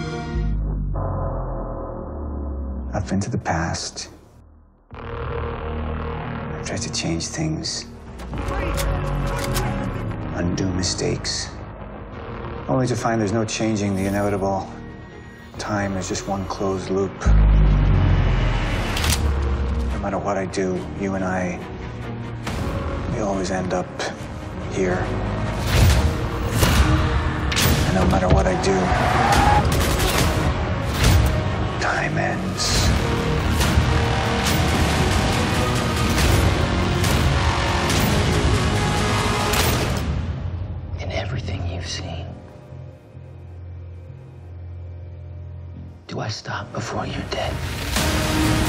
Up into the past. I tried to change things. Undo mistakes. Only to find there's no changing the inevitable. Time is just one closed loop. No matter what I do, you and I, we always end up here. And no matter what I do, time ends. In everything you've seen, do I stop before you're dead?